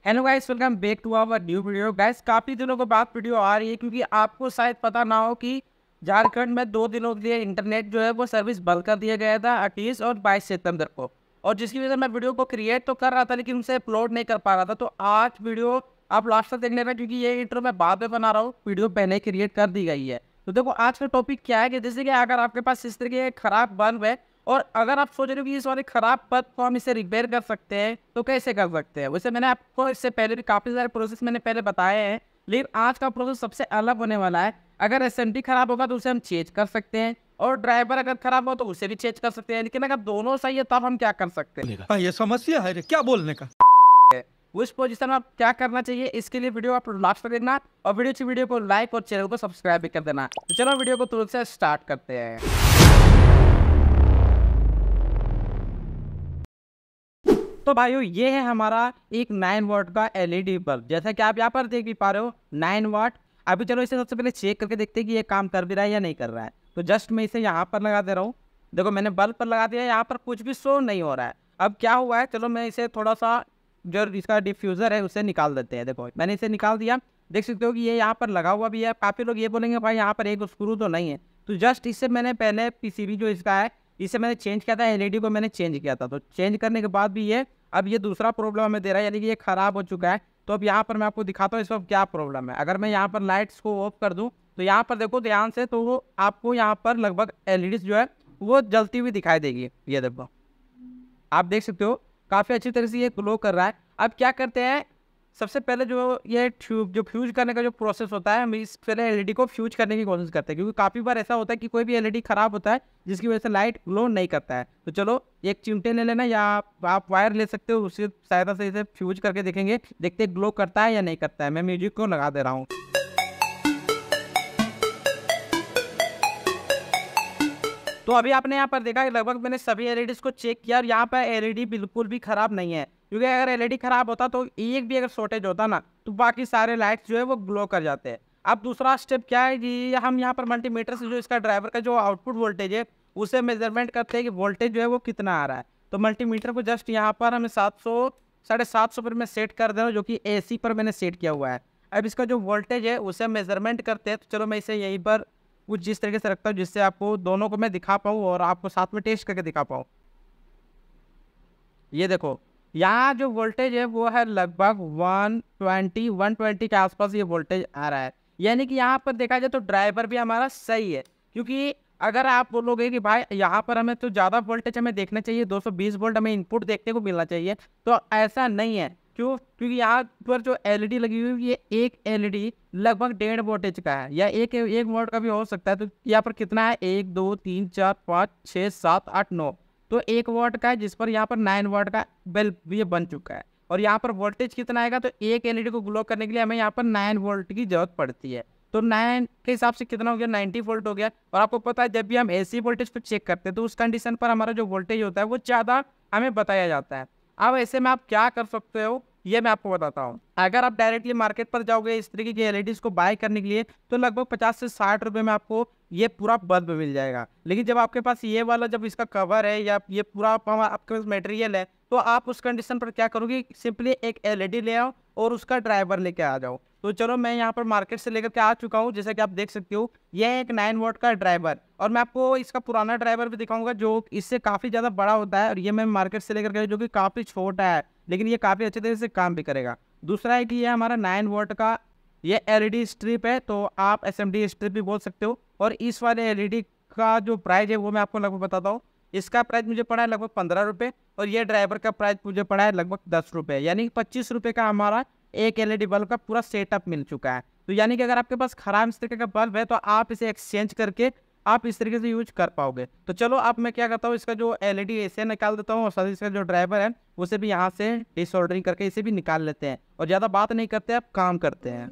Hello guys, welcome back to our new video. Guys काफ़ी दिनों के बाद वीडियो आ रही है क्योंकि आपको शायद पता ना हो कि झारखंड में 2 दिनों के लिए इंटरनेट जो है वो सर्विस बंद कर दिया गया था 28 और 22 सितंबर को। और जिसकी वजह से मैं वीडियो को क्रिएट तो कर रहा था लेकिन उसे अपलोड नहीं कर पा रहा था। तो आज वीडियो आप लास्ट तक देख लेना क्योंकि ये इंट्रो मैं बाद में बना रहा हूँ, वीडियो पहले क्रिएट कर दी गई है। तो देखो आज का टॉपिक क्या है कि जैसे कि अगर आपके पास इस तरीके के खराब बल्ब है और अगर आप सोच रहे हो कि इस वाले खराब बल्ब को हम इसे रिपेयर कर सकते हैं तो कैसे कर सकते हैं। वैसे मैंने आपको इससे पहले भी काफ़ी सारे प्रोसेस मैंने पहले बताए हैं, लेकिन आज का प्रोसेस सबसे अलग होने वाला है। अगर एसएमडी खराब होगा तो उसे हम चेंज कर सकते हैं और ड्राइवर अगर खराब हो तो उसे भी चेंज कर सकते हैं, लेकिन अगर दोनों सही है तब हम क्या कर सकते हैं। ये समस्या है रे, क्या बोलने का। उस पोजीशन में आप क्या करना चाहिए, इसके लिए वीडियो आप लास्ट तक देखना और वीडियो को लाइक और चैनल को सब्सक्राइब भी कर देना। तो चलो वीडियो को तुरंत से स्टार्ट करते हैं। तो भाइयों ये है हमारा एक 9 वाट का एलईडी बल्ब, जैसा कि आप यहाँ पर देख भी पा रहे हो 9 वाट। अभी चलो इसे सबसे पहले चेक करके देखते हैं कि ये काम कर भी रहा है या नहीं कर रहा है। तो जस्ट मैं इसे यहाँ पर लगा दे रहा हूँ। देखो मैंने बल्ब पर लगा दिया, यहाँ पर कुछ भी शो नहीं हो रहा है। अब क्या हुआ है, चलो मैं इसे थोड़ा सा जो इसका डिफ्यूज़र है उसे निकाल देते हैं। देखो मैंने इसे निकाल दिया, देख सकते हो कि ये यहाँ पर लगा हुआ भी है। काफ़ी लोग ये बोलेंगे भाई यहाँ पर एक स्क्रू तो नहीं है। तो जस्ट इससे मैंने पहले पीसीबी जो इसका है इसे मैंने चेंज किया था, एलईडी को मैंने चेंज किया था। तो चेंज करने के बाद भी ये अब ये दूसरा प्रॉब्लम हमें दे रहा है, यानी कि ये ख़राब हो चुका है। तो अब यहाँ पर मैं आपको दिखाता हूँ इस वक्त क्या प्रॉब्लम है। अगर मैं यहाँ पर लाइट्स को ऑफ कर दूँ तो यहाँ पर देखो ध्यान से, तो वो आपको यहाँ पर लगभग एलईडी जो है वो जलती हुई दिखाई देगी। ये देखो आप देख सकते हो काफ़ी अच्छी तरह से ये ग्लो कर रहा है। अब क्या करते हैं, सबसे पहले जो ये ट्यूब जो फ्यूज करने का जो प्रोसेस होता है, हम इस पहले एलईडी को फ्यूज करने की कोशिश करते हैं क्योंकि काफ़ी बार ऐसा होता है कि कोई भी एलईडी खराब होता है जिसकी वजह से लाइट ग्लो नहीं करता है। तो चलो एक चिमटे ले लेना या आप वायर ले सकते हो, उसकी सहायता से इसे फ्यूज करके देखेंगे, देखते हैं ग्लो करता है या नहीं करता है। मैं म्यूजिक को लगा दे रहा हूँ। तो अभी आपने यहाँ पर देखा कि लगभग मैंने सभी एलईडीज को चेक किया और यहाँ पर एलईडी बिल्कुल भी खराब नहीं है, क्योंकि अगर एलईडी खराब होता तो एक भी अगर शॉर्टेज होता ना तो बाकी सारे लाइट्स जो है वो ग्लो कर जाते हैं। अब दूसरा स्टेप क्या है कि हम यहाँ पर मल्टीमीटर से जो इसका ड्राइवर का जो आउटपुट वोल्टेज है उसे मेजरमेंट करते हैं कि वोल्टेज जो है वो कितना आ रहा है। तो मल्टीमीटर को जस्ट यहाँ पर हमें 700-750 पर मैं सेट कर दे रहा हूँ, जो कि AC पर मैंने सेट किया हुआ है। अब इसका जो वोल्टेज है उसे मेजरमेंट करते हैं। तो चलो मैं इसे यहीं पर कुछ जिस तरीके से रखता हूँ जिससे आपको दोनों को मैं दिखा पाऊँ और आपको साथ में टेस्ट करके दिखा पाऊँ। ये देखो यहाँ जो वोल्टेज है वो है लगभग 120 के आसपास ये वोल्टेज आ रहा है, यानी कि यहाँ पर देखा जाए तो ड्राइवर भी हमारा सही है। क्योंकि अगर आप बोलोगे कि भाई यहाँ पर हमें तो ज़्यादा वोल्टेज हमें देखना चाहिए, 220 वोल्ट हमें इनपुट देखने को मिलना चाहिए, तो ऐसा नहीं है। क्यों? क्योंकि यहाँ पर जो एलईडी लगी हुई है ये एक एलईडी लगभग 1.5 वोल्टेज का है या एक वोल्ट का भी हो सकता है। तो यहाँ पर कितना है, 1 2 3 4 5 6 7 8 9, तो 1 वाट का है, जिस पर यहाँ पर 9 वाट का बल्ब ये बन चुका है। और यहाँ पर वोल्टेज कितना आएगा, तो एक एलईडी को ग्लो करने के लिए हमें यहाँ पर 9 वोल्ट की जरूरत पड़ती है। तो 9 के हिसाब से कितना हो गया, 90 वोल्ट हो गया। और आपको पता है जब भी हम AC वोल्टेज को चेक करते हैं तो उस कंडीशन पर हमारा जो वोल्टेज होता है वो ज़्यादा हमें बताया जाता है। अब ऐसे में आप क्या कर सकते हो ये मैं आपको बताता हूँ। अगर आप डायरेक्टली मार्केट पर जाओगे इस तरीके की एलईडीज को बाय करने के लिए तो लगभग 50 से 60 रुपये में आपको ये पूरा बल्ब मिल जाएगा। लेकिन जब आपके पास ये वाला जब इसका कवर है या ये पूरा आपके पास मटेरियल है तो आप उस कंडीशन पर क्या करोगे, सिंपली एक एलईडी ले आओ और उसका ड्राइवर लेके आ जाओ। तो चलो मैं यहाँ पर मार्केट से लेकर के आ चुका हूँ, जैसा कि आप देख सकते हो यह एक 9 वाट का ड्राइवर। और मैं आपको इसका पुराना ड्राइवर भी दिखाऊंगा जो इससे काफ़ी ज़्यादा बड़ा होता है, और ये मैं मार्केट से लेकर के जो कि काफ़ी छोटा है लेकिन ये काफ़ी अच्छे तरीके से काम भी करेगा। दूसरा है कि ये हमारा 9 वाट का ये एलईडी स्ट्रिप है, तो आप SMD स्ट्रिप भी बोल सकते हो। और इस वाले एलईडी का जो प्राइस है वो मैं आपको लगभग बताता हूँ। इसका प्राइस मुझे पड़ा है लगभग 15 रुपये और ये ड्राइवर का प्राइस मुझे पड़ा है लगभग 10 रुपये, यानी 25 रुपये का हमारा एक एलईडी बल्ब का पूरा सेटअप मिल चुका है। तो यानी कि अगर आपके पास खराब इस तरीके का बल्ब है तो आप इसे एक्सचेंज करके आप इस तरीके से यूज कर पाओगे। तो चलो अब मैं क्या करता हूँ, इसका जो एलईडी ऐसे निकाल देता हूँ और साथ ही इसका जो ड्राइवर है उसे भी यहाँ से डिसऑर्डरिंग करके इसे भी निकाल लेते हैं। और ज़्यादा बात नहीं करते, अब काम करते हैं।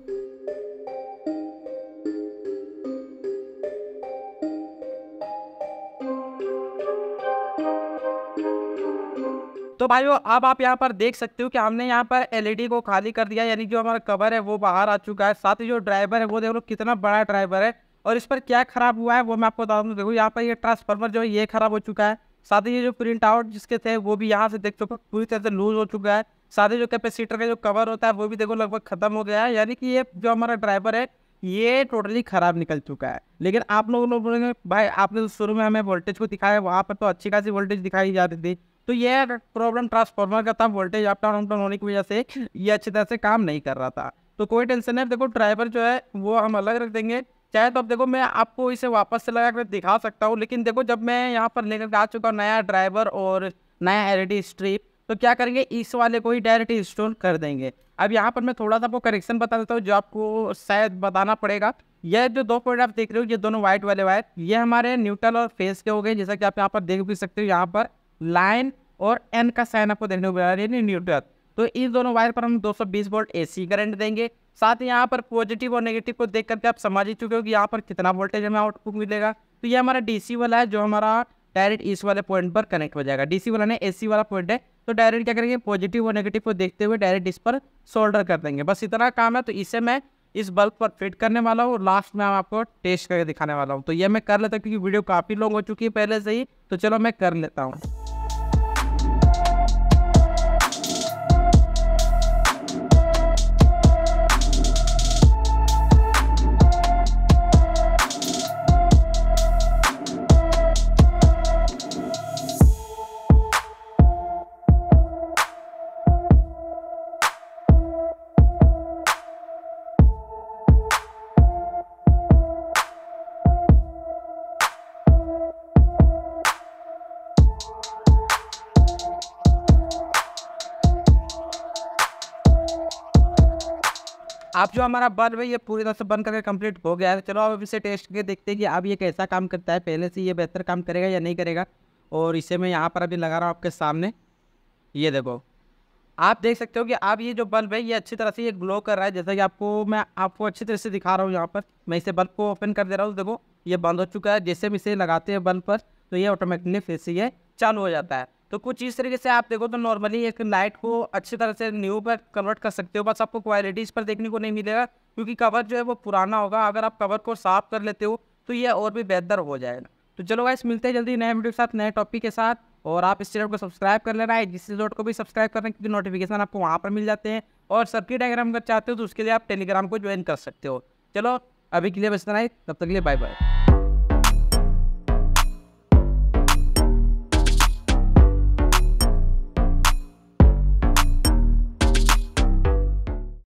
तो भाइयों अब आप यहाँ पर देख सकते हो कि हमने यहाँ पर एलईडी को खाली कर दिया, यानी जो हमारा कवर है वो बाहर आ चुका है। साथ ही जो ड्राइवर है वो देख लो कितना बड़ा ड्राइवर है। और इस पर क्या खराब हुआ है वो मैं आपको बता दूँ। देखो यहाँ पर ये ट्रांसफार्मर जो है ये खराब हो चुका है। साथ ही ये जो प्रिंट आउट जिसके थे वो भी यहाँ से देख चुका पूरी तरह से लूज हो चुका है। साथ ही जो कैपेसिटर का जो कवर होता है वो भी देखो लगभग खत्म हो गया है, यानी कि ये जो हमारा ड्राइवर है ये टोटली खराब निकल चुका है। लेकिन आप लोग बोलेंगे भाई आपने तो शुरू में हमें वोल्टेज को दिखाया, वहाँ पर तो अच्छी खासी वोल्टेज दिखाई जा रही थी। तो ये प्रॉब्लम ट्रांसफार्मर का था, वोल्टेज अप डाउन होने की वजह से ये अच्छी तरह से काम नहीं कर रहा था। तो कोई टेंशन नहीं, देखो ड्राइवर जो है वो हम अलग रख देंगे। चाहे तो अब देखो मैं आपको इसे वापस से लगा कर दिखा सकता हूँ, लेकिन देखो जब मैं यहाँ पर लेकर आ चुका हूँ नया ड्राइवर और नया एलईडी स्ट्रिप, तो क्या करेंगे इस वाले को ही डायरेक्ट इंस्टॉल कर देंगे। अब यहाँ पर मैं थोड़ा सा आपको करेक्शन बता देता हूँ जो आपको शायद बताना पड़ेगा। यह जो 2 पॉइंट आप देख रहे हो, ये दोनों व्हाइट वाले वायर, ये हमारे न्यूट्रल और फेस के हो गए। जैसा कि आप यहाँ पर देख भी सकते हो, यहाँ पर लाइन और एन का साइन आपको देखने को मिल रहा है, यानी न्यूट्रल। तो इस दोनों वायर पर हम 220 वोल्ट एसी करंट देंगे। साथ ही यहाँ पर पॉजिटिव और नेगेटिव को देख करके आप समझ ही चुके हो कि यहाँ पर कितना वोल्टेज हमें आउटपुट मिलेगा। तो ये हमारा डीसी वाला है जो हमारा डायरेक्ट इस वाले पॉइंट पर कनेक्ट हो जाएगा। डीसी वाला ने एसी वाला पॉइंट है, तो डायरेक्ट क्या करेंगे पॉजिटिव और नेगेटिव को देखते हुए डायरेक्ट इस पर सोल्डर कर देंगे। बस इतना काम है। तो इसे मैं इस बल्ब पर फिट करने वाला हूँ, लास्ट में आपको टेस्ट करके दिखाने वाला हूँ। तो ये मैं कर लेता हूँ क्योंकि वीडियो काफ़ी लॉन्ग हो चुकी है पहले से ही, तो चलो मैं कर लेता हूँ। आप जो हमारा बल्ब है ये पूरी तरह से बंद करके कंप्लीट हो गया है। चलो अब इसे टेस्ट करके देखते हैं कि अब ये कैसा काम करता है, पहले से ये बेहतर काम करेगा या नहीं करेगा। और इसे मैं यहाँ पर अभी लगा रहा हूँ आपके सामने, ये देखो आप देख सकते हो कि अब ये जो बल्ब है ये अच्छी तरह से ये ग्लो कर रहा है। जैसा कि मैं आपको अच्छी तरह से दिखा रहा हूँ, यहाँ पर मैं इसे बल्ब को ओपन कर दे रहा हूँ, देखो ये बंद हो चुका है। जैसे हम इसे लगाते हैं बल्ब पर तो ये ऑटोमेटिकली फिर से ये चालू हो जाता है। तो कुछ इस तरीके से आप देखो तो नॉर्मली एक लाइट को अच्छी तरह से न्यू पर कन्वर्ट कर सकते हो। बस आपको क्वालिटी इस पर देखने को नहीं मिलेगा क्योंकि कवर जो है वो पुराना होगा। अगर आप कवर को साफ कर लेते हो तो ये और भी बेहतर हो जाएगा। तो चलो गाइस मिलते हैं जल्दी नए वीडियो के साथ, नए टॉपिक के साथ। और आप इस चैनल को सब्सक्राइब कर लेना है, जिस रिजोर्ट को भी सब्सक्राइब करना है क्योंकि नोटिफिकेशन आपको वहाँ पर मिल जाते हैं। और सर्किट डायग्राम अगर चाहते हो तो उसके लिए आप टेलीग्राम को ज्वाइन कर सकते हो। चलो अभी के लिए बस इतना ही, तब तक के लिए बाय बाय।